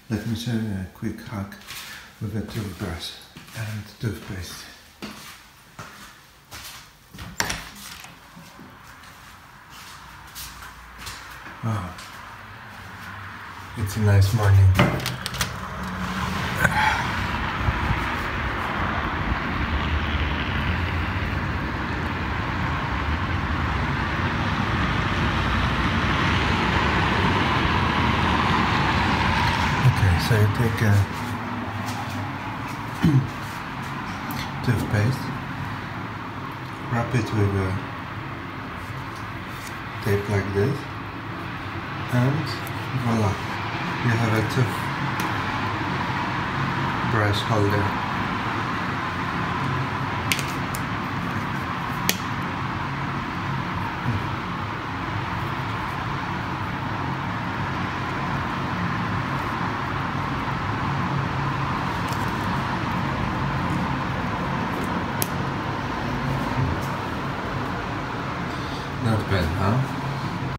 Let me show you a quick hack with a toothbrush and toothpaste. Oh, it's a nice morning. So you take a toothpaste, wrap it with a tape like this, and voila, you have a toothbrush holder. Not bad, huh?